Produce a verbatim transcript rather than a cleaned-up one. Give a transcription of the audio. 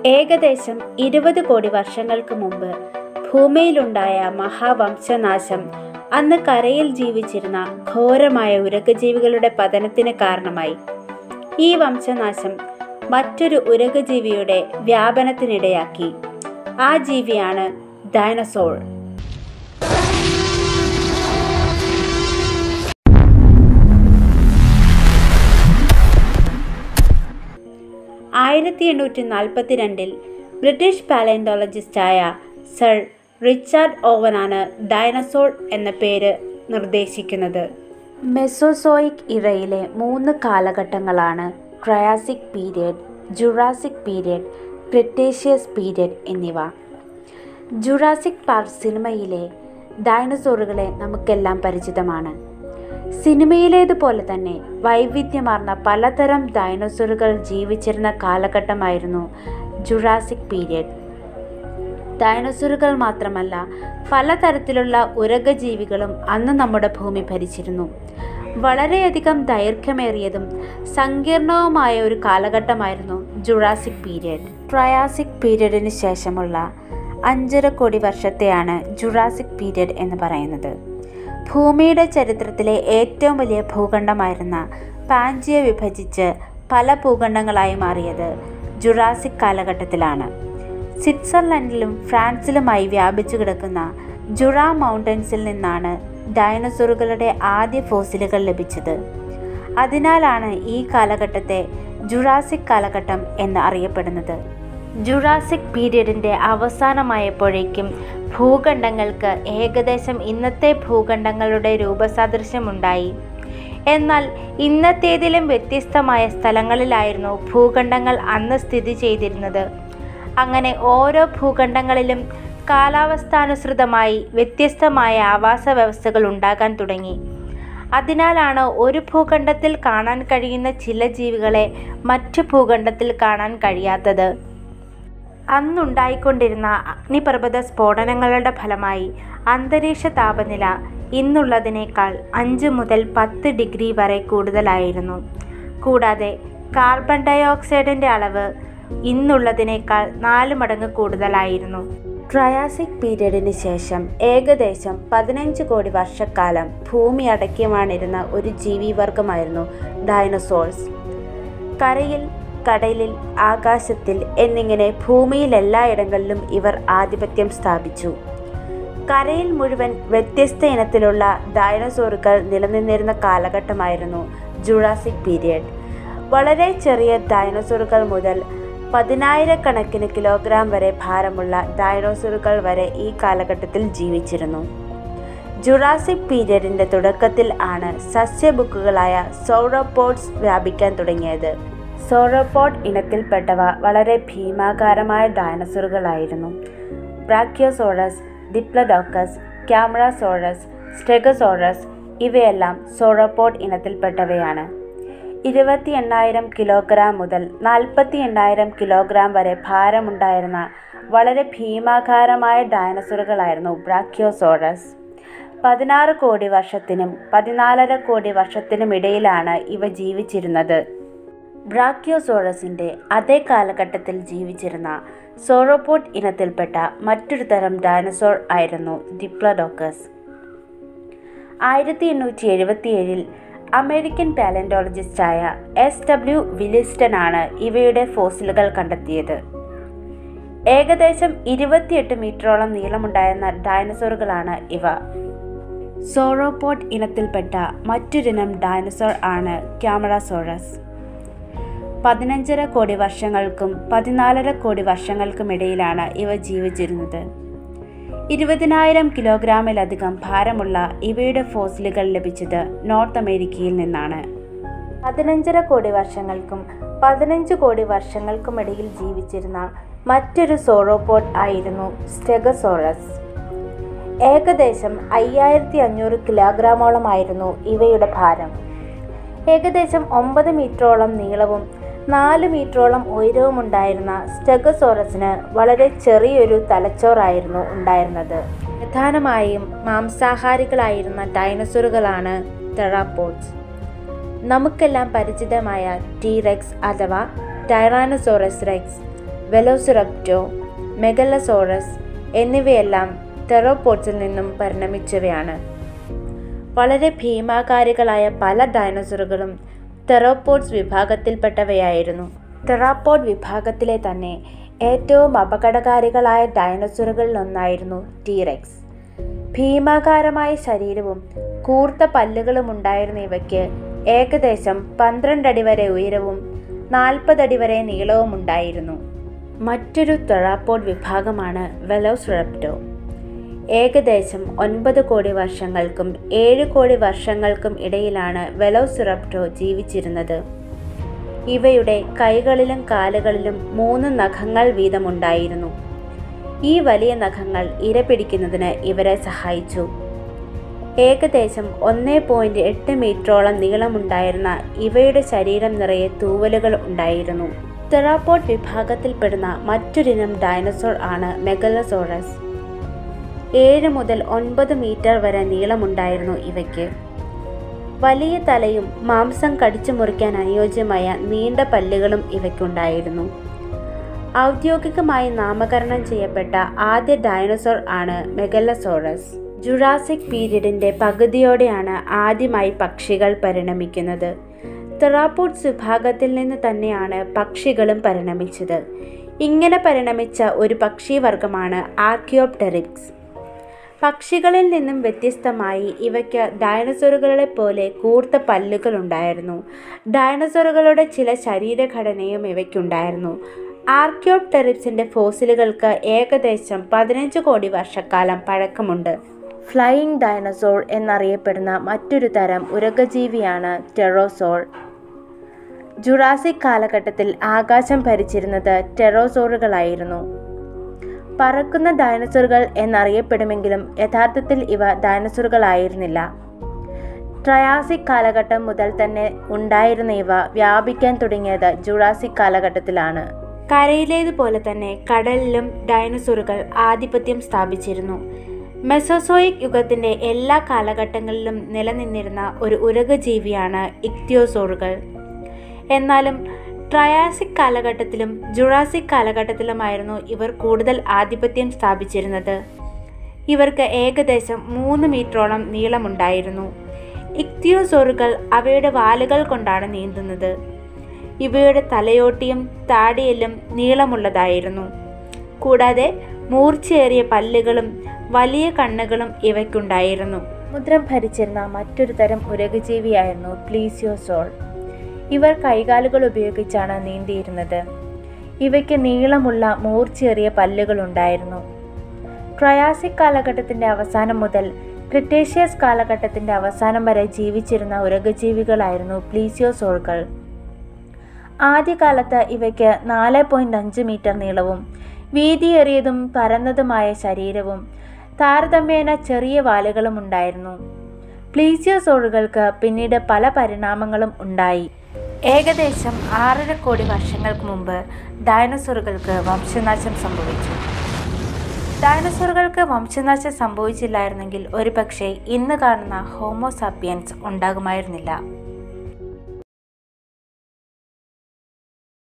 ഏകദേശം ഇരുപത് കോടി വർഷങ്ങൾക്ക് മുമ്പ് ഭൂമിയിലുണ്ടായ മഹാവംശനാശം അന്ന് കരയിൽ ജീവിച്ചിരുന്ന ഘോരമായ ഉരഗജീവികളുടെ പതനത്തിന് കാരണമായി. ഈ വംശനാശം മറ്റൊരു ഉരഗജീവിയുടെ വ്യാപനത്തിനിടയാക്കി. ആ ജീവിയാണ് ഡൈനസോർ. ആയിരത്തി എണ്ണൂറ്റി നാൽപ്പത്തി രണ്ടിൽ ബ്രിട്ടീഷ് പാലന്റോളജിസ്റ്റായ സർ റിച്ചാർഡ് ഓവനാണ് ഡൈനസോർ എന്ന പേര് നിർദ്ദേശിക്കുന്നത്. മെസോസോയിക് ഇറയിലെ മൂന്ന് കാലഘട്ടങ്ങളാണ് Triassic period, Jurassic period, Cretaceous period എന്നിവ. ജുറാസിക് പാർക്ക് സിനിമയിലെ ഡൈനസോറുകളെ നമുക്കെല്ലാം പരിചിതമാണ്. സിനിമയിലേതുപോലെ തന്നെ വൈവിധ്യമാർന്ന പലതരം ഡൈനോസറുകൾ ജീവിച്ചിരുന്ന കാലഘട്ടമായിരുന്നു ജുറാസിക് പീരിയഡ്. ഡൈനോസറുകൾ മാത്രമല്ല, പലതരത്തിലുള്ള ഉരഗജീവികളും അന്ന് നമ്മുടെ ഭൂമി ഭരിച്ചിരുന്നു. വളരെയധികം ദൈർഘ്യമേറിയതും സങ്കീർണവുമായ ഒരു കാലഘട്ടമായിരുന്നു ജുറാസിക് പീരിയഡ്. ട്രയാസിക് പീരിയഡിന് ശേഷമുള്ള അഞ്ചര കോടി വർഷത്തെയാണ് ജുറാസിക് പീരിയഡ് എന്ന് പറയുന്നത്. ഭൂമിയുടെ ചരിത്രത്തിലെ ഏറ്റവും വലിയ ഭൂഖണ്ഡമായിരുന്ന പാൻജിയ വിഭജിച്ച് പല ഭൂഖണ്ഡങ്ങളായി മാറിയത് ജുറാസിക് കാലഘട്ടത്തിലാണ്. സ്വിറ്റ്സർലൻഡിലും ഫ്രാൻസിലുമായി വ്യാപിച്ചു കിടക്കുന്ന ജുറ മൗണ്ടൻസിൽ നിന്നാണ് ഡൈനോസറുകളുടെ ആദ്യ ഫോസിലുകൾ ലഭിച്ചത്. അതിനാലാണ് ഈ കാലഘട്ടത്തെ ജുറാസിക് കാലഘട്ടം എന്ന് അറിയപ്പെടുന്നത്. ജുറാസിക് പീരിയഡിൻ്റെ അവസാനമായപ്പോഴേക്കും ഭൂഖണ്ഡങ്ങൾക്ക് ഏകദേശം ഇന്നത്തെ ഭൂഖണ്ഡങ്ങളുടെ രൂപസാദൃശ്യമുണ്ടായി. എന്നാൽ ഇന്നത്തേതിലും വ്യത്യസ്തമായ സ്ഥലങ്ങളിലായിരുന്നു ഭൂഖണ്ഡങ്ങൾ അന്ന് സ്ഥിതി ചെയ്തിരുന്നത്. അങ്ങനെ ഓരോ ഭൂഖണ്ഡങ്ങളിലും കാലാവസ്ഥാനുസൃതമായി വ്യത്യസ്തമായ ആവാസ വ്യവസ്ഥകൾ ഉണ്ടാകാൻ തുടങ്ങി. അതിനാലാണ് ഒരു ഭൂഖണ്ഡത്തിൽ കാണാൻ കഴിയുന്ന ചില ജീവികളെ മറ്റു ഭൂഖണ്ഡത്തിൽ കാണാൻ കഴിയാത്തത്. അന്നുണ്ടായിക്കൊണ്ടിരുന്ന അഗ്നിപർവ്വത സ്ഫോടനങ്ങളുടെ ഫലമായി അന്തരീക്ഷ താപനില ഇന്നുള്ളതിനേക്കാൾ അഞ്ച് മുതൽ പത്ത് ഡിഗ്രി വരെ കൂടുതലായിരുന്നു. കൂടാതെ കാർബൺ ഡൈ ഓക്സൈഡിൻ്റെ അളവ് ഇന്നുള്ളതിനേക്കാൾ നാല് മടങ്ങ് കൂടുതലായിരുന്നു. ട്രയാസിക് പീരിയഡിന് ശേഷം ഏകദേശം പതിനഞ്ച് കോടി വർഷക്കാലം ഭൂമി അടക്കിയമാണിരുന്ന ഒരു ജീവിവർഗമായിരുന്നു ഡൈനോസോർസ്. കരയിൽ, കടലിൽ, ആകാശത്തിൽ എന്നിങ്ങനെ ഭൂമിയിൽ എല്ലായിടങ്ങളിലും ഇവർ ആധിപത്യം സ്ഥാപിച്ചു. കരയിൽ മുഴുവൻ വ്യത്യസ്ത ഇനത്തിലുള്ള ഡൈനോസോറുകൾ നിലനിന്നിരുന്ന കാലഘട്ടമായിരുന്നു ജുറാസിക് പീരിയഡ്. വളരെ ചെറിയ ഡൈനോസോറുകൾ മുതൽ പതിനായിരക്കണക്കിന് കിലോഗ്രാം വരെ ഭാരമുള്ള ഡൈനോസോറുകൾ വരെ ഈ കാലഘട്ടത്തിൽ ജീവിച്ചിരുന്നു. ജുറാസിക് പീരിയഡിൻ്റെ തുടക്കത്തിൽ ആണ് സസ്യബുക്കുകളായ സോറോപോഡ്സ് വ്യാപിക്കാൻ തുടങ്ങിയത്. സോറോപോഡ് ഇനത്തിൽപ്പെട്ടവ വളരെ ഭീമാകാരമായ ഡൈനോസറുകളായിരുന്നു. ബ്രാക്കിയോസോറസ്, ഡിപ്ലോഡോക്കസ്, ക്യാമറാസോറസ്, സ്ട്രെഗോസോറസ് ഇവയെല്ലാം സോറോപോഡ് ഇനത്തിൽപ്പെട്ടവയാണ്. ഇരുപത്തി എണ്ണായിരം കിലോഗ്രാം മുതൽ നാൽപ്പത്തി എണ്ണായിരം കിലോഗ്രാം വരെ ഭാരമുണ്ടായിരുന്ന വളരെ ഭീമാകാരമായ ഡൈനോസറുകളായിരുന്നു ബ്രാക്കിയോസോറസ്. പതിനാറ് കോടി വർഷത്തിനും പതിനാലര കോടി വർഷത്തിനും ഇടയിലാണ് ഇവ ജീവിച്ചിരുന്നത്. ബ്രാക്കിയോസോറസിൻ്റെ അതേ കാലഘട്ടത്തിൽ ജീവിച്ചിരുന്ന സോറോപോഡ് ഇനത്തിൽപ്പെട്ട മറ്റൊരു തരം ഡൈനോസോർ ആയിരുന്നു ഡിപ്ലോഡോക്കസ്. ആയിരത്തി എണ്ണൂറ്റി എഴുപത്തി ഏഴിൽ അമേരിക്കൻ പാലന്റോളജിസ്റ്റായ എസ് ഡബ്ല്യു വിലിസ്റ്റൺ ആണ് ഇവയുടെ ഫോസിലുകൾ കണ്ടെത്തിയത്. ഏകദേശം ഇരുപത്തിയെട്ട് മീറ്ററോളം നീളമുണ്ടായിരുന്ന ഡൈനോസോറുകളാണ് ഇവ. സോറോപോഡ് ഇനത്തിൽപ്പെട്ട മറ്റൊരിനം ഡൈനോസോർ ആണ് ക്യാമറാസോറസ്. പതിനഞ്ചര കോടി വർഷങ്ങൾക്കും പതിനാലര കോടി വർഷങ്ങൾക്കുമിടയിലാണ് ഇവ ജീവിച്ചിരുന്നത്. ഇരുപതിനായിരം കിലോഗ്രാമിലധികം ഭാരമുള്ള ഇവയുടെ ഫോസിലുകൾ ലഭിച്ചത് നോർത്ത് അമേരിക്കയിൽ നിന്നാണ്. പതിനഞ്ചര കോടി വർഷങ്ങൾക്കും പതിനഞ്ച് കോടി വർഷങ്ങൾക്കുമിടയിൽ ജീവിച്ചിരുന്ന മറ്റൊരു സോറോപോഡ് ആയിരുന്നു സ്റ്റെഗോസോറസ്. ഏകദേശം അയ്യായിരത്തി അഞ്ഞൂറ് കിലോഗ്രാമോളമായിരുന്നു ഇവയുടെ ഭാരം. ഏകദേശം ഒമ്പത് മീറ്ററോളം നീളവും നാല് മീറ്ററോളം ഉയരവും ഉണ്ടായിരുന്ന സ്റ്റെഗോസോറസിന് വളരെ ചെറിയൊരു തലച്ചോറായിരുന്നു ഉണ്ടായിരുന്നത്. പ്രധാനമായും മാംസാഹാരികളായിരുന്ന ഡൈനോസറുകളാണ് തെറാപ്പോഡ്സ്. നമുക്കെല്ലാം പരിചിതമായ ടീറെക്സ് അഥവാ ടൈറാനോസോറസ് റെക്സ്, വെലോസിറപ്റ്റോ, മെഗലസോറസ് എന്നിവയെല്ലാം തെറോപോഡ്സിൽ നിന്നും പരിണമിച്ചവയാണ്. വളരെ ഭീമാകാരികളായ പല ഡൈനോസറുകളും തെറോപോഡ്സ് വിഭാഗത്തിൽപ്പെട്ടവയായിരുന്നു. തെറാപ്പോഡ് വിഭാഗത്തിലെ തന്നെ ഏറ്റവും അപകടകാരികളായ ഡൈനോസറുകളിലൊന്നായിരുന്നു ടീറെക്സ്. ഭീമാകാരമായ ശരീരവും കൂർത്ത പല്ലുകളും ഉണ്ടായിരുന്ന ഇവയ്ക്ക് ഏകദേശം പന്ത്രണ്ടടി വരെ ഉയരവും നാൽപ്പതടി വരെ നീളവും ഉണ്ടായിരുന്നു. മറ്റൊരു തെറാപ്പോഡ് വിഭാഗമാണ് വെലോസിറപ്റ്റോ. ഏകദേശം ഒൻപത് കോടി വർഷങ്ങൾക്കും ഏഴ് കോടി വർഷങ്ങൾക്കും ഇടയിലാണ് വെലോസിറപ്റ്റോ ജീവിച്ചിരുന്നത്. ഇവയുടെ കൈകളിലും കാലുകളിലും മൂന്ന് നഖങ്ങൾ വീതമുണ്ടായിരുന്നു. ഈ വലിയ നഖങ്ങൾ ഇര പിടിക്കുന്നതിന് ഇവരെ സഹായിച്ചു. ഏകദേശം ഒന്ന് പോയിന്റ് എട്ട് മീറ്ററോളം നീളമുണ്ടായിരുന്ന ഇവയുടെ ശരീരം നിറയെ തൂവലുകൾ ഉണ്ടായിരുന്നു. തെറാപ്പോഡ് വിഭാഗത്തിൽപ്പെടുന്ന മറ്റൊരിനം ഡൈനോസോർ ആണ് മെഗലസോറസ്. ഏഴ് മുതൽ ഒൻപത് മീറ്റർ വരെ നീളമുണ്ടായിരുന്നു ഇവയ്ക്ക്. വലിയ തലയും മാംസം കടിച്ചു മുറിക്കാൻ അനുയോജ്യമായ നീണ്ട പല്ലുകളും ഇവയ്ക്കുണ്ടായിരുന്നു. ഔദ്യോഗികമായി നാമകരണം ചെയ്യപ്പെട്ട ആദ്യ ഡൈനോസോർ ആണ് മെഗലസോറസ്. ജുറാസിക് പീരിയഡിന്റെ പകുതിയോടെയാണ് ആദ്യമായി പക്ഷികൾ പരിണമിക്കുന്നത്. തെറാപ്പോഡ്സ് വിഭാഗത്തിൽ നിന്ന് തന്നെയാണ് പക്ഷികളും പരിണമിച്ചത്. ഇങ്ങനെ പരിണമിച്ച ഒരു പക്ഷിവർഗമാണ് ആർക്കിയോപ്ടെറിക്സ്. പക്ഷികളിൽ നിന്നും വ്യത്യസ്തമായി ഇവയ്ക്ക് ഡൈനോസറുകളെ പോലെ കൂർത്ത പല്ലുകൾ ഉണ്ടായിരുന്നു. ഡൈനോസറുകളുടെ ചില ശരീരഘടനയും ഇവയ്ക്കുണ്ടായിരുന്നു. ആർക്കിയോപ്ടെറിക്സിന്റെ ഫോസിലുകൾക്ക് ഏകദേശം പതിനഞ്ച് കോടി വർഷക്കാലം പഴക്കമുണ്ട്. ഫ്ലൈയിങ് ഡൈനോസോർ എന്നറിയപ്പെടുന്ന മറ്റൊരു തരം ഉരഗജീവിയാണ് ടെറോസോർ. ജുറാസിക് കാലഘട്ടത്തിൽ ആകാശം ഭരിച്ചിരുന്നത് ടെറോസോറുകളായിരുന്നു. പറക്കുന്ന ഡൈനോസറുകൾ എന്നറിയപ്പെടുമെങ്കിലും യഥാർത്ഥത്തിൽ ഇവ ഡൈനോസറുകളായിരുന്നില്ല. ട്രയാസിക് കാലഘട്ടം മുതൽ തന്നെ ഉണ്ടായിരുന്ന ഇവ വ്യാപിക്കാൻ തുടങ്ങിയത് ജുറാസിക് കാലഘട്ടത്തിലാണ്. കരയിലേതുപോലെ തന്നെ കടലിലും ഡൈനോസറുകൾ ആധിപത്യം സ്ഥാപിച്ചിരുന്നു. മെസോസോയിക് യുഗത്തിന്റെ എല്ലാ കാലഘട്ടങ്ങളിലും നിലനിന്നിരുന്ന ഒരു ഉരഗജീവിയാണ് ഇക്തിയോസോറുകൾ. എന്നാലും ട്രയാസിക് കാലഘട്ടത്തിലും ജുറാസിക് കാലഘട്ടത്തിലുമായിരുന്നു ഇവർ കൂടുതൽ ആധിപത്യം സ്ഥാപിച്ചിരുന്നത്. ഇവർക്ക് ഏകദേശം മൂന്ന് മീറ്ററോളം നീളമുണ്ടായിരുന്നു. ഇക്തിയോസോറുകൾ അവയുടെ വാലുകൾ കൊണ്ടാണ് നീന്തുന്നത്. ഇവയുടെ തലയോട്ടിയും താടിയെല്ലും നീളമുള്ളതായിരുന്നു. കൂടാതെ മൂർച്ചയേറിയ പല്ലുകളും വലിയ കണ്ണുകളും ഇവയ്ക്കുണ്ടായിരുന്നു. സമുദ്രം ഭരിച്ചിരുന്ന മറ്റൊരു തരം ഉരഗജീവിയായിരുന്നു പ്ലീസിയോസോർ. ഇവർ കൈകാലുകൾ ഉപയോഗിച്ചാണ് നീന്തിയിരുന്നത്. ഇവയ്ക്ക് നീളമുള്ള മൂർച്ചയേറിയ പല്ലുകളുണ്ടായിരുന്നു. ട്രയാസിക് കാലഘട്ടത്തിന്റെ അവസാനം മുതൽ ക്രിട്ടേഷ്യസ് കാലഘട്ടത്തിന്റെ അവസാനം വരെ ജീവിച്ചിരുന്ന ഉരഗജീവികളായിരുന്നു പ്ലീസിയോസോറുകൾ. ആദ്യകാലത്ത് ഇവയ്ക്ക് നാല് പോയിന്റ് അഞ്ച് മീറ്റർ നീളവും വീതിയേറിയതും പരന്നതുമായ ശരീരവും താരതമ്യേന ചെറിയ വാലുകളും ഉണ്ടായിരുന്നു. പ്ലീസിയോസോറുകൾക്ക് പിന്നീട് പല പരിണാമങ്ങളും ഉണ്ടായി. ഏകദേശം ആറര കോടി വർഷങ്ങൾക്ക് മുമ്പ് ഡൈനോസറുകൾക്ക് വംശനാശം സംഭവിച്ചു. ഡൈനോസറുകൾക്ക് വംശനാശം സംഭവിച്ചില്ലായിരുന്നെങ്കിൽ ഒരുപക്ഷെ ഇന്ന് കാണുന്ന ഹോമോസാപ്പിയൻസ് ഉണ്ടാകുമായിരുന്നില്ല.